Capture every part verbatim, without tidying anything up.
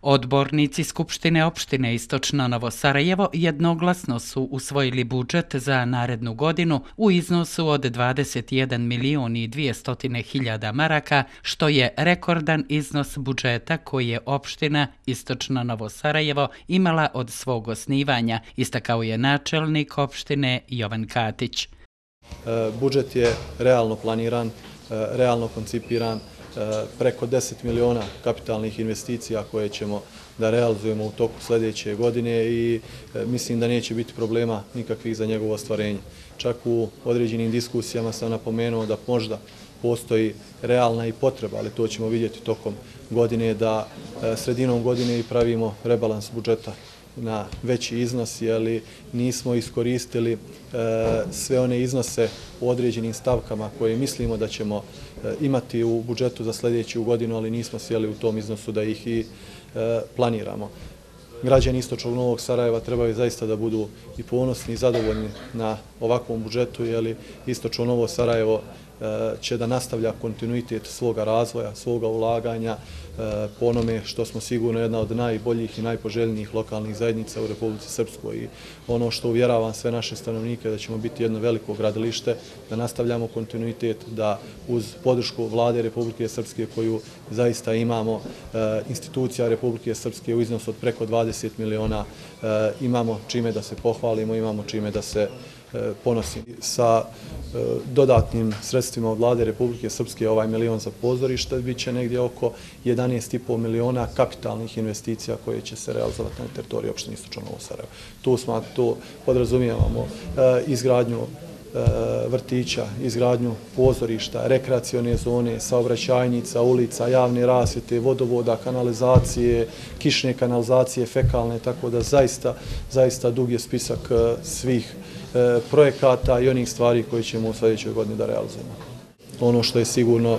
Odbornici Skupštine opštine Istočno Novo Sarajevo jednoglasno su usvojili budžet za narednu godinu u iznosu od dvadeset jedan milion i dvjesto hiljada maraka, što je rekordan iznos budžeta koji je opština Istočno Novo Sarajevo imala od svog osnivanja, istakao je načelnik opštine Jovan Katić. Budžet je realno planiran, realno koncipiran, preko deset miliona kapitalnih investicija koje ćemo da realizujemo u toku sljedeće godine i mislim da neće biti problema nikakvih za njegovo ostvarenje. Čak u određenim diskusijama sam napomenuo da možda postoji realna i potreba, ali to ćemo vidjeti tokom godine, da sredinom godine i pravimo rebalans budžeta na veći iznos, jer nismo iskoristili sve one iznose u određenim stavkama koje mislimo da ćemo imati u budžetu za sljedeću godinu, ali nismo sjeli u tom iznosu da ih i planiramo. Građani Istočnog Novog Sarajeva trebaju zaista da budu i ponosni i zadovoljni na ovakvom budžetu, jer Istočno Novo Sarajevo će da nastavlja kontinuitet svoga razvoja, svoga ulaganja po onome što smo sigurno jedna od najboljih i najpoželjnijih lokalnih zajednica u Republici Srpskoj. I ono što uvjeravam sve naše stanovnike da ćemo biti jedno veliko gradilište, da nastavljamo kontinuitet, da uz podršku Vlade Republike Srpske koju zaista imamo, institucija Republike Srpske u iznosu od preko dvadeset miliona, imamo čime da se pohvalimo, imamo čime da se ponosimo. Sa dodatnim sredstvima od Vlade Republike Srpske ovaj milion za pozorište bit će negdje oko jedanaest i po miliona kapitalnih investicija koje će se realizovati na teritoriji opštine Istočno Novo Sarajevo. Tu smo, tu podrazumijevamo izgradnju vrtića, izgradnju pozorišta, rekreacione zone, saobraćajnica, ulica, javne rasvjete, vodovoda, kanalizacije, kišne kanalizacije, fekalne, tako da zaista, zaista dug je spisak svih projekata i onih stvari koje ćemo u sljedećoj godini da realizujemo. Ono što je sigurno,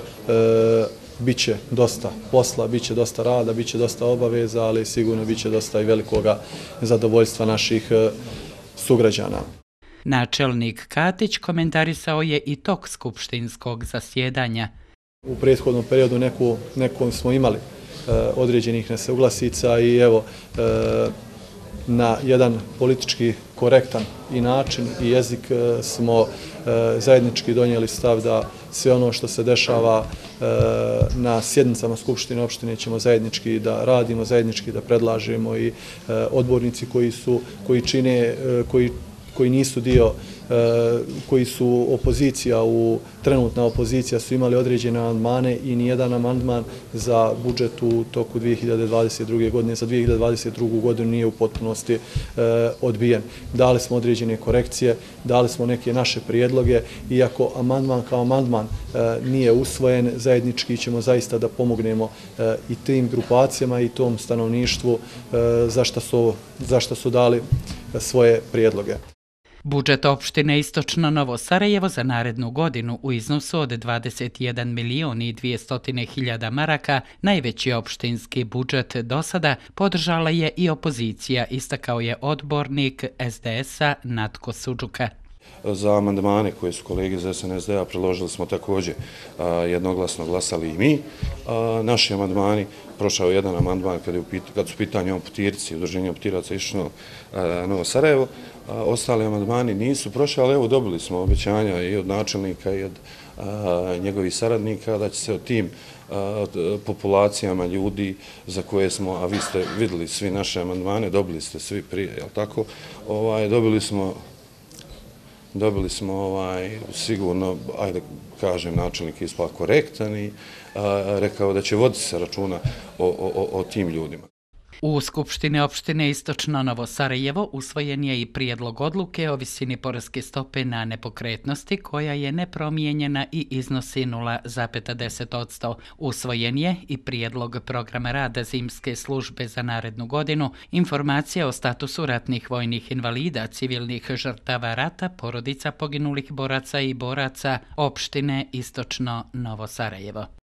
bit će dosta posla, bit će dosta rada, bit će dosta obaveza, ali sigurno bit će dosta i velikoga zadovoljstva naših sugrađana. Načelnik Katić komentarisao je i tok skupštinskog zasjedanja. U prethodnom periodu neku, nekom smo imali određenih nesuglasica i evo, na jedan politički korektan i način i jezik smo zajednički donijeli stav da sve ono što se dešava na sjednicama Skupštine opštine ćemo zajednički da radimo, zajednički da predlažemo i odbornici koji su, koji čine, koji koji nisu dio, koji su opozicija, u trenutna opozicija su imali određene amandmane i nijedan amandman za budžet u toku dvije hiljade dvadeset druge godine, za dvije hiljade dvadeset drugu godinu nije u potpunosti odbijen. Dali smo određene korekcije, dali smo neke naše prijedloge, iako amandman kao amandman nije usvojen, zajednički ćemo zaista da pomognemo i tim grupacijama i tom stanovništvu za što za što su dali svoje prijedloge. Budžet opštine Istočno Novo Sarajevo za narednu godinu u iznosu od dvadeset jedan milion i dvjesto hiljada maraka, najveći opštinski budžet do sada, podržala je i opozicija, istakao je odbornik es de es-a Natko Sudžuka. Za amandmane koje su kolege iz es en es de-a predložili smo također jednoglasno glasali i mi. Naši amandmani, prošao je jedan amandman kad su pitanje amputirci, udruženje amputiraca Istočno Novo Sarajevo. Ostali amandmani nisu prošli, ali evo dobili smo obećanja i od načelnika i od njegovih saradnika da će se o tim populacijama ljudi za koje smo, a vi ste vidjeli svi naše amandmane, dobili ste svi prije, jel tako? Dobili smo Dobili smo ovaj, sigurno, ajde kažem, načelnik ispao korektan i a, rekao da će voditi se računa o, o, o tim ljudima. U Skupštini opštine Istočno Novo Sarajevo usvojen je i prijedlog odluke o visini poreske stope na nepokretnosti koja je nepromijenjena i iznosi nula zarez deset posto. Usvojen je i prijedlog programa rada zimske službe za narednu godinu, informacija o statusu ratnih vojnih invalida, civilnih žrtava rata, porodica poginulih boraca i boraca opštine Istočno Novo Sarajevo.